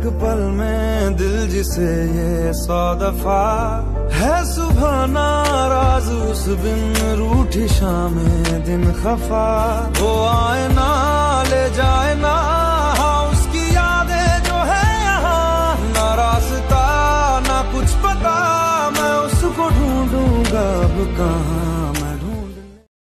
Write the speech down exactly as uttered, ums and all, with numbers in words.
एक पल में दिल जिसे ये सौ दफा है सुबह नाराज उस बिन रूठी शामें दिन खफा वो आए ना ले जाए